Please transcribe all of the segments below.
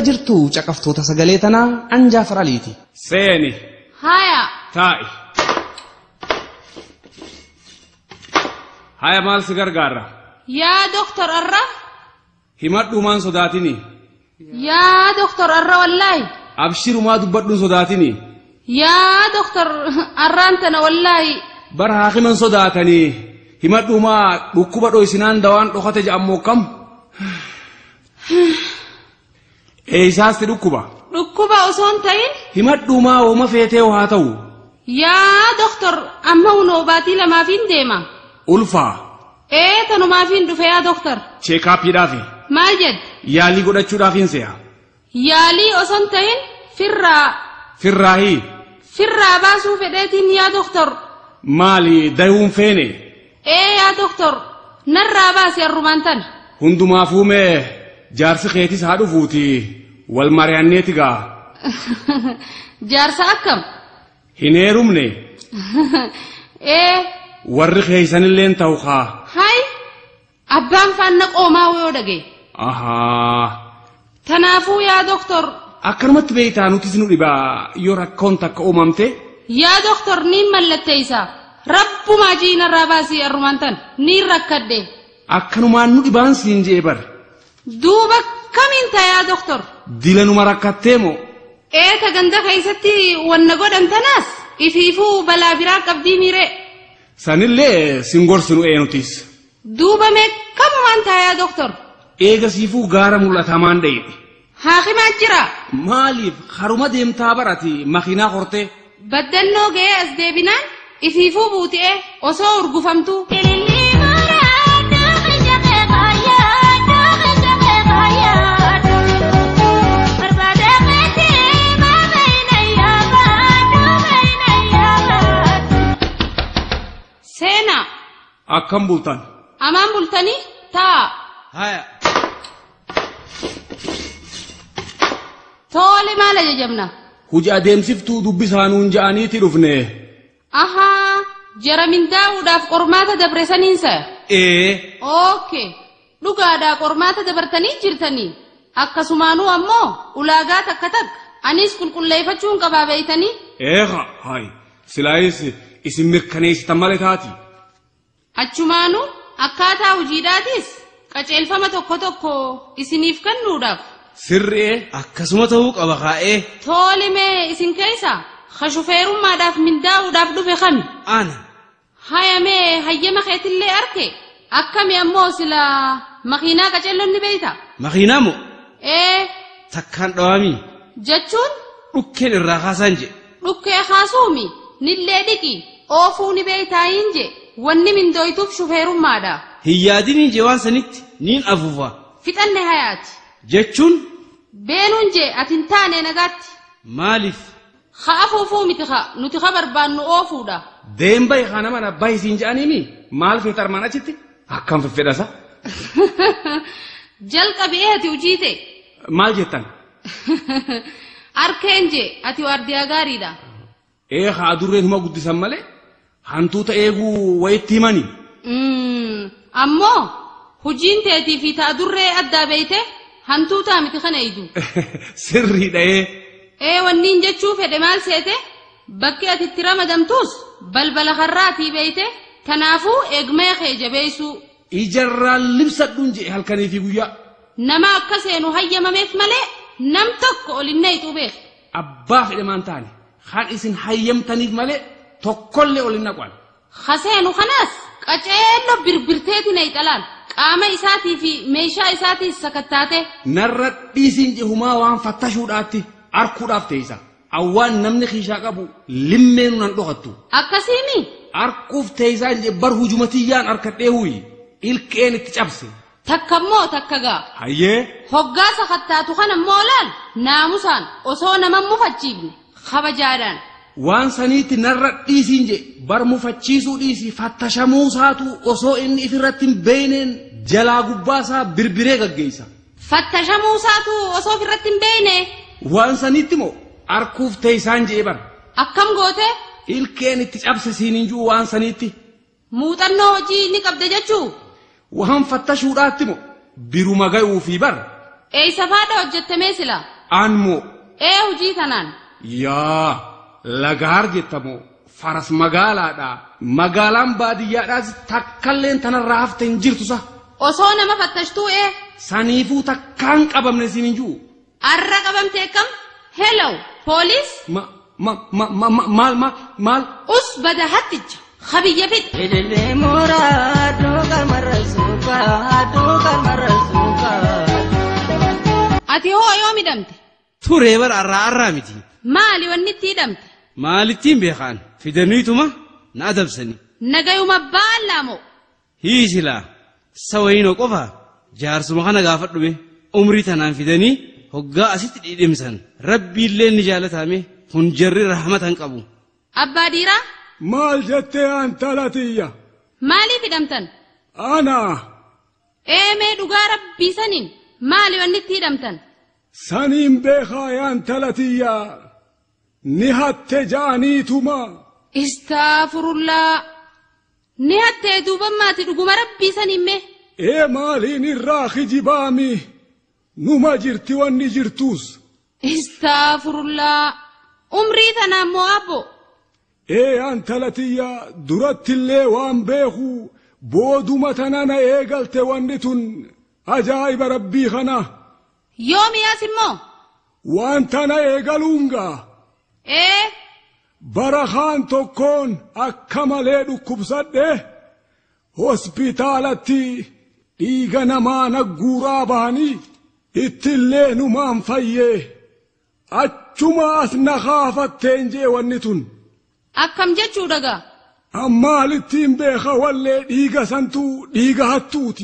jirtu caqaftoota sagalee tanaa Anjaa Faraliiti. Seeni. Haya. Taa'i. Haya maal si gargaara? Yaa Doktor Arra. Himadhumaan sodaatini. Yaa Doktor Arra wallaahi. Abshirumaa dubbadhuun sodaatini. Yaa Doktor Arraan tana wallaahi. Bara haakiman sodaatanii himadhumaa dhukkuba dho'isinaan dawaan dhokate jedhamoo kam? Eeysaasti dhukkuba? Dhukkuba osoo hin ta'in? Himadhumaa wooma feetee haa ta'u. Yaa Doktor amma hunoo baatii lamaafin deema. Ulfaa. Tanumaafiin dhufe yaa Doktor. Cheekaappiidhaafi. Maal jedhe? Yaalii godhachuudhaafiin se'a. Yaalii osoo hin ta'in firraa. Firraahii. Firraa baasuu fedheetiin yaa Doktor. Maali dayuun feene? Yaa Doktor narraa baasi arrumaan tana. Hundumaafuu mee jaarsi keetis haa dhufuuti wal mari'anneeti gaa. Jaarsa akkam? Hin heerumne. Warri keeysanilleen ta'u haa. Hay abbaan faanna qoomaa yoo dhage. Ahaa. Tanaafuu yaa Doktor. Akkanumatti beeytaa nutis nu dhibaa yoo rakkoon takka uumamte. Yaa Doktor niin mallatteeysa. Rabbumaa jiinarraa baasii arrumaan tan niin rakkadde. Akkanumaan nu dhibaan siin jee bar. Duuba kamiin ta'a yaa Doktor? Dilanuma rakkattee moo? Ta ganda keessatti wanna godhan tanaas ifiifuu balaa biraa qabdii miiree. Sanillee sin gorsinu eenutis. Duuba mee kamumaan ta'a yaa Doktor? Eegasiifuu gaara mul'atamaan dhayidhe. Haakimaa jira. Maaliif haruma deemtaa barati makiinaa hortee? Baddannoo ga'ee as deebinaan ifiifuu buuti'ee osoo urgufamtuu. Seena. Akkam bultan? Amaan bultanii taa. Haya. Tole maal ajajamna? Hojii adeemsiftuu dubbisaanuun ja'aniiti dhufne. Ahaa jara mindaa'uudhaaf qormaata dabresaniinsa. Okay. Dhugaadhaa qormaata dabartanii jirtanii. Akkasumaanuu ammoo ulaagaa takka anis qulqulleeffachuun qabaa beeytanii. Hayi silaayis isin mirkaneessitan malee taati. Achumaanuu akkaataa hojiidhaatis qaceelfama tokko isiniif kennuudhaaf. Sirree akkasuma ta'uu qaba kaa'ee. Tole mee isin keessa shufeerummaadhaaf mindaa'uudhaaf dhufe kami? Ana. Haya mee hayyama keetillee arke akkami ammoo sila makiinaa qaceelloon ni beeyta? Makiinaa moo? Takkaan dhawaami. Jechuun? Dhukkeen irraa kaasaan je. Dhukkee kaasuumi nillee dhiqi oofuu ni beeytaayin je wanni mindooytuuf shufeerummaadha. Hin yaadiniin je waan sanitti niin afuufa. Fixanne hayaati. Jechuun? Beenuun je atin taane nagaatti. Maaliif? Afuufuu miti nuti barbaannu oofuudha. Deembay kana mana abbaa isiin je'aniimi maal feetar mana achitti akkam fedhasa? Jalqabee ati ujiite. Maal jettan? Arkeen je ati waardiyaa gaariidha. Haa durreen huma guddisan malee hantuuta eeguu wayitti himani. Ammoo hojiin teetii fi ta'a durree addaa beeyte hantuutaa miti kana idu. Sirriidha. Wanniin jechuu fedhe maal seete bakki ati itti ramadamtuus balbala karraatii beeyte kanaafuu eegmee kee jabeessuu. Ijarraan libsadhuun je halkanii fi guyyaa. Nama akka seenu hayyamameef malee nam tokko olinna ixuu beek. Abbaa fedhe maan taane kan isin hayyamtaniif malee tokkollee olinna qwan. Haseenu kanaas qaceello birbirteeti na ixalaan qaama isaatii fi meeshaa isaatii sakattaate. Narra dhiisiin jehumaa waan fattashuudhaatti arkuudhaaf teessa. Awwaan namni kiishaa qabu limmeenu nan dhokattu. Akkasiimi? Arkuuf teessaan je bar hujumatiyyaan arkadhee huyi ilkeen itti cabse. Takkammoo takka gaa. Hayyee. Hoggaa sakattaatu kana ammoo laal naamusaan osoo nama mufachiifne kabajaadhaan. Waan saniitti narra dhiisiin je bar mufachiisuu dhiisi fattashamuu saatu osoo inni ifirratti hin beeyneen jalaa gubbaasaa birbiree gaggeessa. Fattashamuu saatu osoo ifirratti hin beeyne. Waan saniitti moo arkuuf teessaan jee bar. Akkam goote? Ilkeen itti cabse siiniin jiru waan saniitti. Muuxannoo hojii ni qabde jechuu? Waan fattashuudhaatti moo biruma ga'uu fi bar. Eeysa faadha hojjettamee sila Anmoo. Hojii tanaan. Yaa lagaar jettamoo faras magaalaadha. Magaalaan baadiyyaadhaas takkalleen tanarraa hafte hin jirtu sa. Osoo nama fattashtuu Saniifuu takkaan qabamne siin hin jiru. Arra qabamtee kam? Hello, police? Maal? Us bada hatticha. Khabiyya fit. Ilillee mooraa doogal marrasuuka. Ati hoo yoo midhamte? Turee bara arraa miti. Maali wanni itti hidhamte? Maalittiin beekaan fidaniituma na adabsani. Nagayuma baallaamo. Hiisilaa sawayinoo qofa jaarsuma kana gaafadhume umrii tanaan fidanii hoggaa asitti dhidhimsan rabbiillee ni jaalatame kun jarri rahmatan qabu. Abbaa Diiraa? Maal jettee antalatiyya? Maaliif hidhamtan? Ana. Mee dhugaa rabbii saniin maali wanni itti hidhamtan? Saniin beekaa antalatiyya ni hatte jaaniituma. Istaafurullaa. Ni hattee duuban maati dhuguma rabbii saniin mee? Maaliin irraa kijibaami numa jirti wanni jirtuus. Istaafurullaa. Umrii tanaan moo abbo? Antalatiyya durattillee waan beeku booduma tanana eegalte wanni tun ajaa'iba rabbii kana. Yoomiyaas immoo? Waan tana eegaluungaa. Barakaan tokkoon akka malee dhukkubsadhe hospitaalatti dhiiga namaa nagguuraa bahanii ittillee numaan fayyee achuma as na kaafatteen jee wanni tun. Akkam jechuu dhagaa? Ammaalittiin beeka wallee dhiiga santuu dhiiga hattuuti.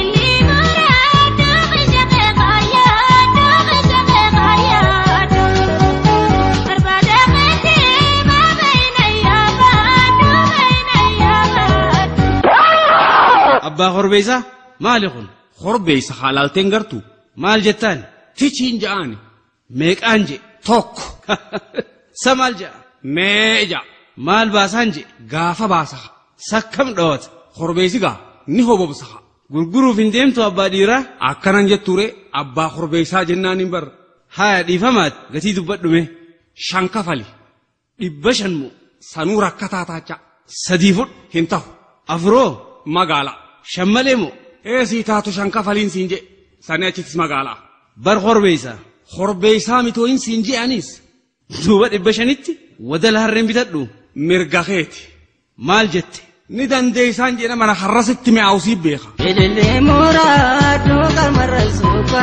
Abbaa Horbeessaa maali kun? Horbeessa haalaalteen gartuu. Maal jettaan? Tichiin ja'ani. Meeqaan je? Tokko. Sa maal ja'a? Meeja. Maal baasaan je? Gaafa baasaha. Sakkam dhoowwata? Horbeessi gaa ni hobobsaha. Gurguruuf hin deemtu abbaa Diiraa? Akkanan jetture abbaa Horbeessaa jennaan hin bar. Haya dhiifamaat gatii dubbadhume. 5 kafali. 500 moo? Sanuu rakkataa taacha. 3 fudhu. Hin ta'u. 4 Magaalaa. 5 malee moo? Sii taatu 5 kafaliin siin je. Sani achittis magaalaa. Bar Horbeessaa. Horbeessaa mitooyin siin je'anis. Duuba 500tti wadala harreen bitadhu. Mirga keeti. Maal jette? Ni dandeessaan jedha mana harrasitti mi'aawsii beeka. Ilillee mooraa doogal marrasuuka.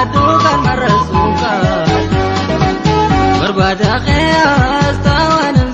Barbaada qe'aas taawaan hin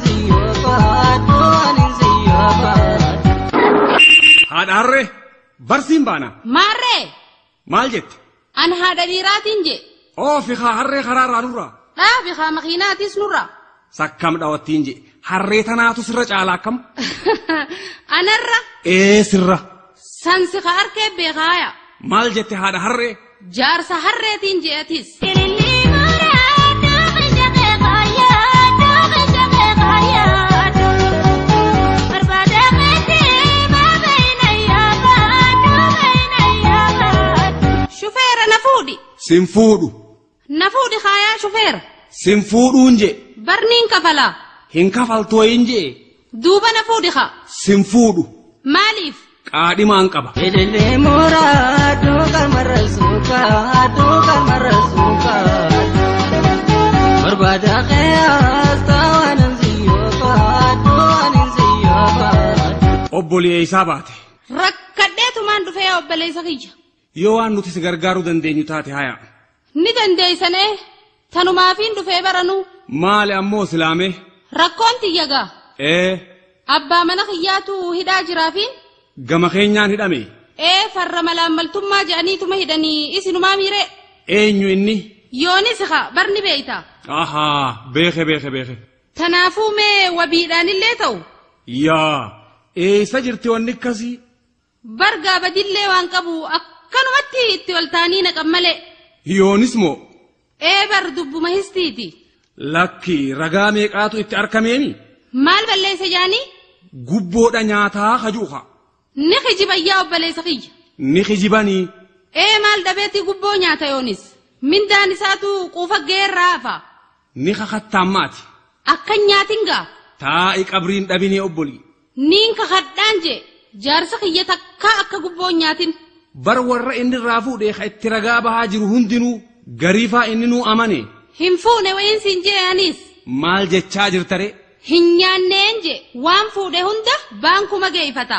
siyyoofaat. Haadha harree barsiin baana. Maarree? Maal jette? An haadha Diiraatiin je. Oofi haa harree karaarraa nurraa. Dhaabi haa makiinaatis nurra. Sakkam dhawattiin je. Harree tanaatu sirra caalaa akkam? Anarra. Sirra. Sansi ka harkee beekaaya. Maal jette haadha harree? Jaarsa harreetiin je'atis. Shufeera na fuudhi. Sin fuudhu. Na fuudhi kaayaa shufeera. Sin fuudhuun je. Barniin kafalaa. Hin kafaltooyin je. Duuba na fuudhi kaa. Sin fuudhu. Maaliif? Qaadhimaan qaba. Ilillee mooraa doogal marrasuuka. Barbaada qe'aas taawaan hin siyyoofaat. Obboleessaa baate. Rakkadheetumaan dhufee obboleessa kiyya. Yoo waan nuti si gargaaruu dandeenyu taate haya. Ni dandeessanee tanumaafiin dhufee baranuu. Maali ammoo silaamee? Rakkoon tiyyagaa. Abbaa mana kiyyaatu hidhaa jiraafiin. Gama keenyaan hidhame. Farra malaammaltummaa je'aniituma hidhanii isinumaa miiree. Eenyu inni? Yoonis haa barni beeyta. Ahaa beeke. Tanaafuu mee wabiidhaanillee ta'u. Yaa eessa jirti wanni akkasii? Bargaa badillee waan qabu akkanumatti itti ol taanii naqan malee. Yoonis moo? Bar dubbuma histiiti. Lakki ragaa meeqaatu itti argameemi? Maal balleessa jaanii? Gubboodha nyaataa kajuuka. Ni kijibayyaa obboleessa kiyya. Ni kijibanii. Maal dhabeetti gubboo nyaata yoonis? mindaan isaatu quufa geerraafa Ni kakattammaati. akka nyaatinga Taa'i qabriin dhabinee obbolii. niin kakadhaan je jaarsa kiyya takka akka gubboo nyaatin Bar warra inni irraa fuudhee ka itti ragaa bahaa jiru hundinuu gariifaa inni nuu amane. hin fuune wayiinsiin je'anis Maal jechaa jirtare? hin nyaanneen je waan fuudhe hunda baankuma geeffata.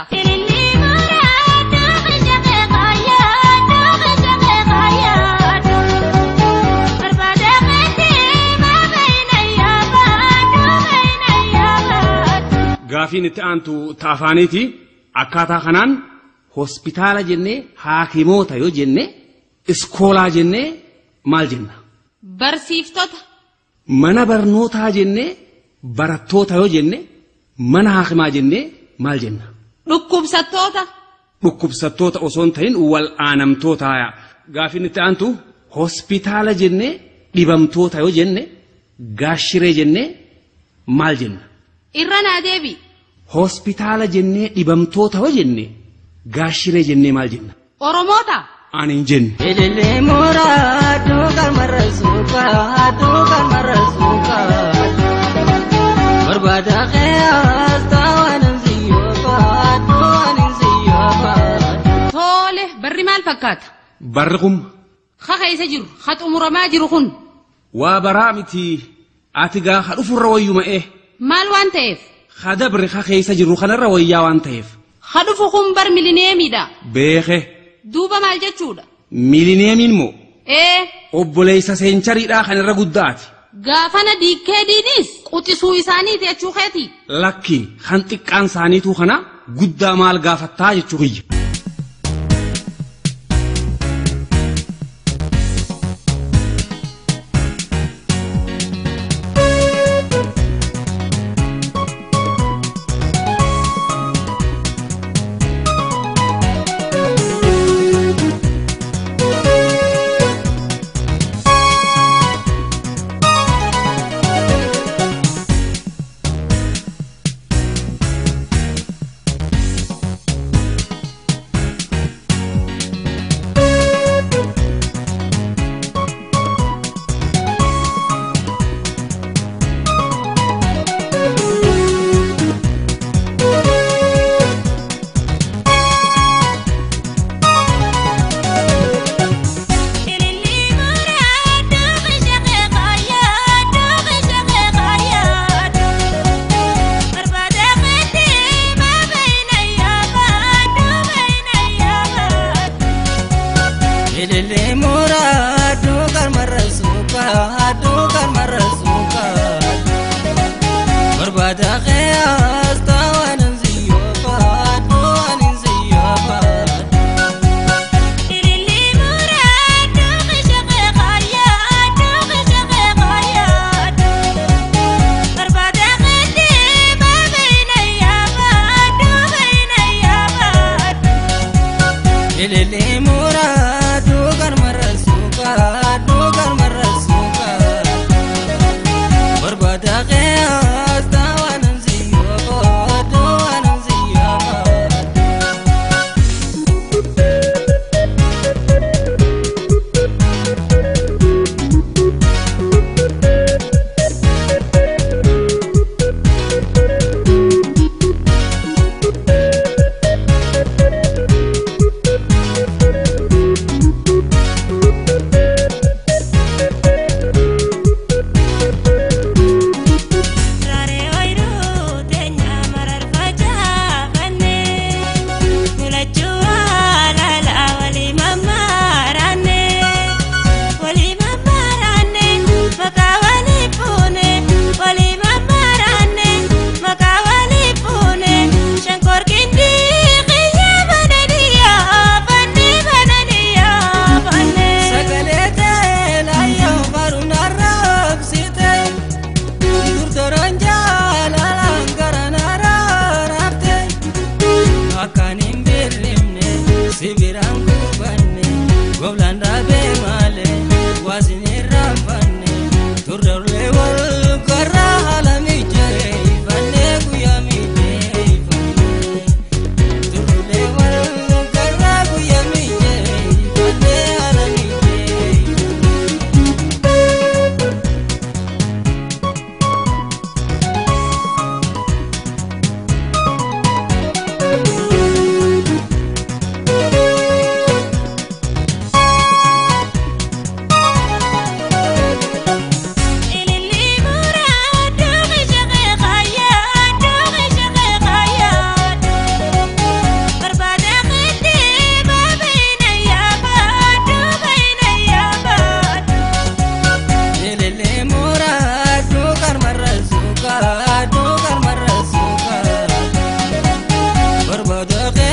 Gaafiin itti aantu taafaaniiti akkaataa kanaan hospitaala jennee haakimoota yoo jenne iskoolaa jennee maal jenna? Barsiiftota Mana barnootaa jennee barattoota yoo jenne mana haakimaa jennee maal jenna? dhukkubsattoota Dhukkubsattoota osoo hin ta'in wal'aanamtoota. Gaafiin itti aantu hospitaala jennee dhibamtoota yoo jenne gaashiree jennee maal jenna? irra naa deebi Hospitaala jennee dhibamtoota yoo jenne gaashiree jennee maal jenna? Oromoota Ani hin jenne. Ilillee muraaduu qalmarra suuqaaduu qalmarra suuqaaduu barbaada qe'aas taawwanin siyyoofaaduu siyyoofaaduu. tole barri maal fakkaata Barri kun ka keessa jiru ka xumuramaa jiru kun waa baraa miti ati gaa ha dhufurra wayyuma'e maal waan ta'eef ha dabre ha keessa jiru kanarra wayyaa waan ta'eef ha dhufu kun bar milineemiidha beeke duuba maal jechuudha milineemiin moo ee obboleessa seenchariidhaa kanarra guddaati. gaafana diikkeediinis quxisuu isaaniiti jechuu keeti Lakki kan xiqqaan isaaniituu kana guddaa maal gaafattaa jechuu kiyya. barbaada